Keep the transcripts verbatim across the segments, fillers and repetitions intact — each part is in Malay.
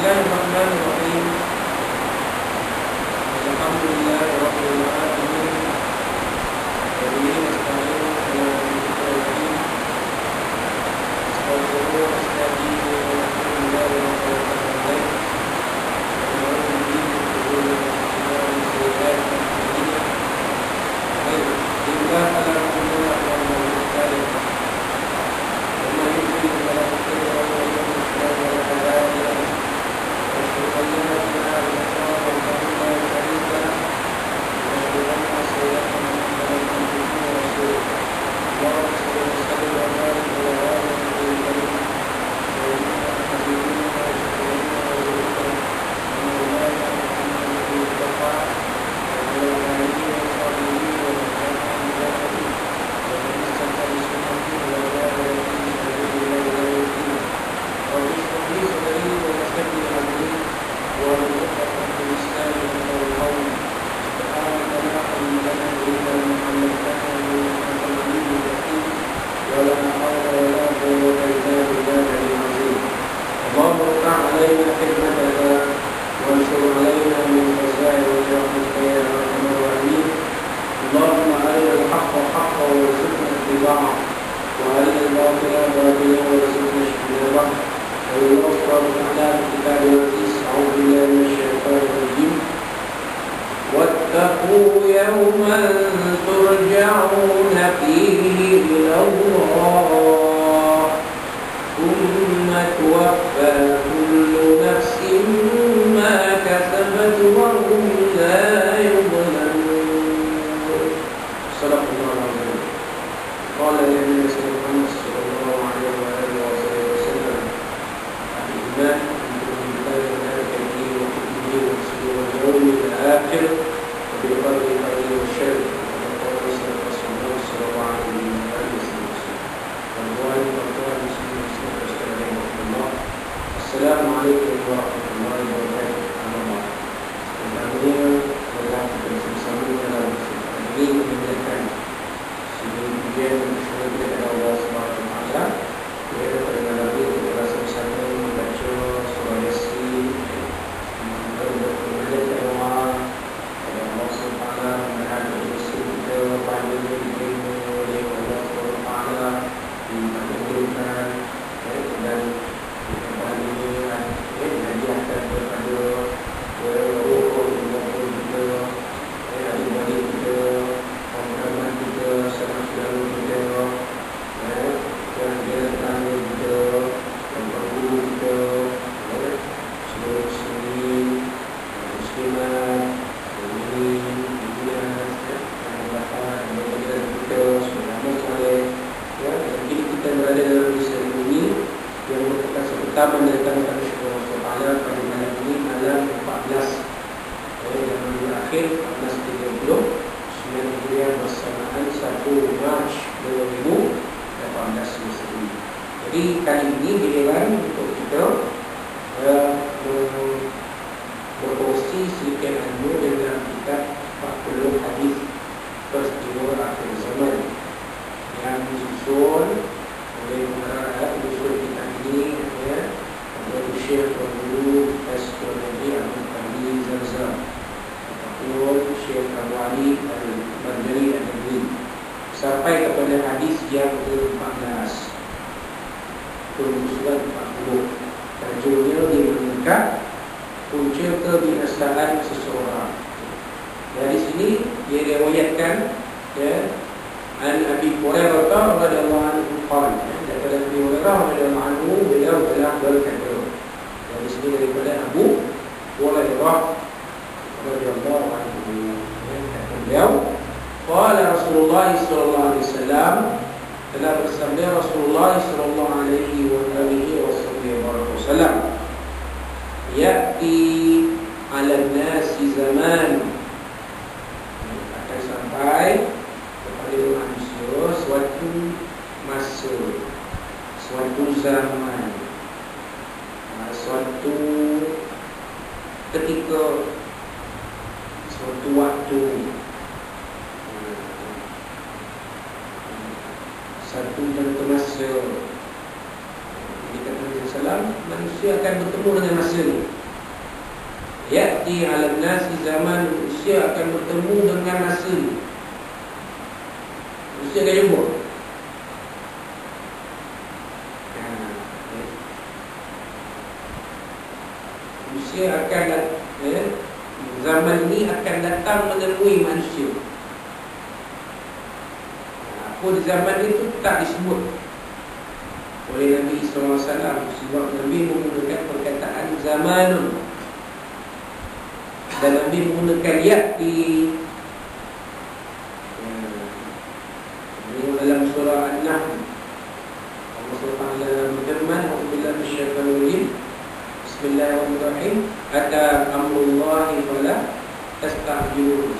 Bismillahirrahmanirrahim. Alhamdulillahirabbil alamin. Wa bihi nasta'in ala umuri din. Astagfirullah wa astaghfiruh wa atubu ilaih wa atubu ilaih. Wa a'udzu billahi min shururi anfusina wa min sayyi'ati a'malina. Satu dan masa. Jadi kata Nabi sallallahu alaihi wasallam, manusia manusia akan bertemu dengan masanya. Ya'ti 'alan nasi zaman, manusia akan bertemu dengan masanya. Manusia akan jumpa. Manusia akan eh, zaman ini akan datang menemui manusia. Apa di zaman itu tak disebut oleh Nabi sallallahu alaihi wasallam, sebab Nabi menggunakan perkataan zamanun, dan Nabi menggunakan ya'ti. Ini dalam surah An-Nahl. Allah Subhanahu wa taala berfirman, "A'udzubillahi minasyaitonir rajim. Bismillahirrahmanirrahim. Ata amrullahi fala tasta'jiluhu."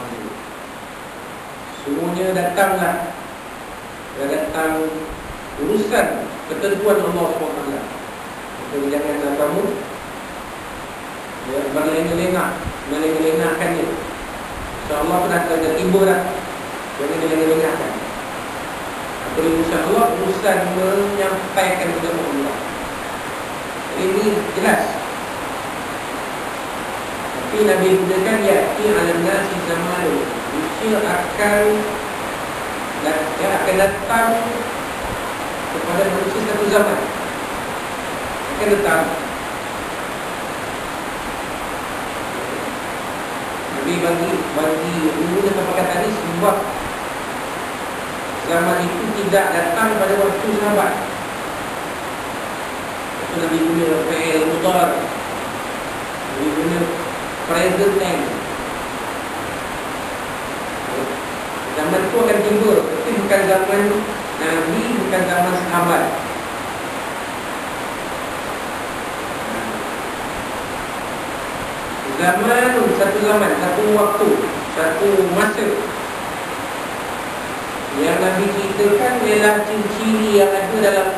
Semuanya datanglah, datang urusan ketentuan Allah subhanahu wa taala. Jadi janganlah kamu ya, berlengah-lengah, melengah-lengahkannya. InsyaAllah pun akan tiba dah. Jangan dilengah-lengahkan. Apabila insyaAllah urusan menyampaikan kepada Allah. Ini jelas. Tapi Nabi gunakan ya'ti 'alan nasi zamanun. Manusia akan ya, akan datang kepada manusia satu zaman. Akan datang. Nabi bagi bagi menggunakan perkataan ini sebab zaman itu tidak datang pada waktu sahabat. Itu Nabi guna fi'il mudhari. Nabi guna present tense. Zaman itu akan tiba, tapi bukan zaman Nabi, bukan zaman sahabat. Zaman, satu zaman, satu waktu, satu masa yang Nabi ceritakan ialah ciri-ciri yang ada dalam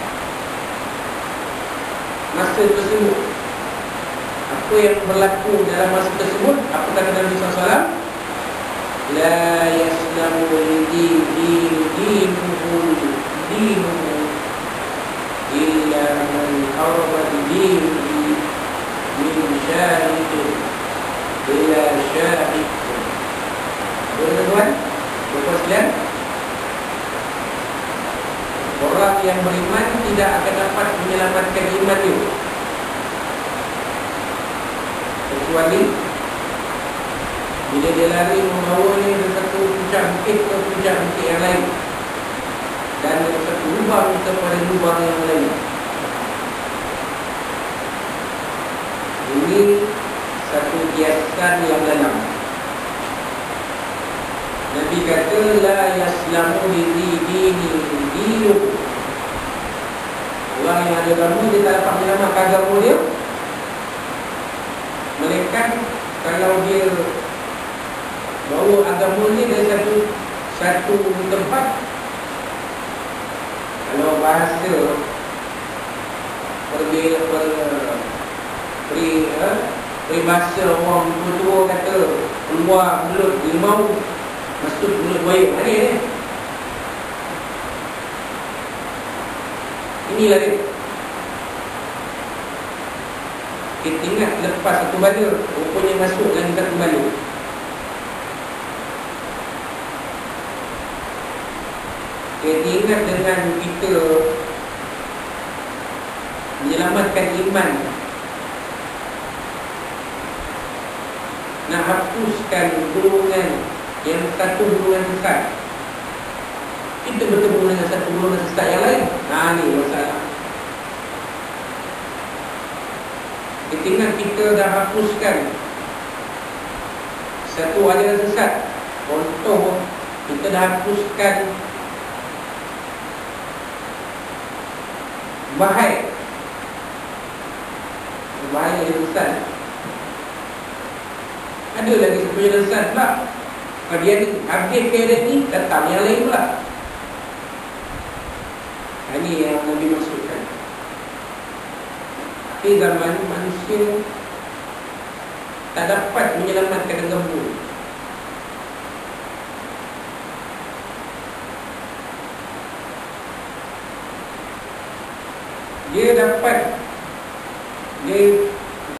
masa tersebut. Apa yang berlaku dalam masa tersebut? Apa kata Nabi sallallahu alaihi wasallam? La yaslamu lidin dinuhu dinuhu illa man harba dinuhu min syahidin ila syahid. Tuan-tuan, Bapak sekalian, orang yang beriman tidak akan dapat menyelamatkan iman dia kecuali bila dia lari membawanya dari satu puncak bukit ke puncak bukit yang lain, dan dari satu lubang kepada lubang yang lain. Ini satu kiasan yang dalam. Nabi kata la yaslamu li dini dinu. Orang yang ada agama dia tak dapat menyelamatkan agama dia. Mereka kalau dia bawa agama ni dari satu satu tempat, kalau bahasa pergi per peri eh, peribahasa orang tua kata keluar mulut limau masuk mulut buaya. Hari ni inilah dia. Kita ingat lepas satu bala, rupanya masuk lagi satu bala. Kita ingat dengan kita menyelamatkan iman, nak hapuskan golongan yang satu golongan sesat, kita bertemu dengan satu golongan sesat yang lain. Nah, ni masalah. Kita ingat kita dah hapuskan satu aliran sesat. Contoh, kita dah hapuskan bahaya bahaya yang besar. Ada lagi satu yang besar pula. Dia ni habis keadaan ni, datang yang lain pula. Ini yang Nabi maksudkan. Di zaman manusia tak dapat menyelamatkan agama. Dia dapat sebagai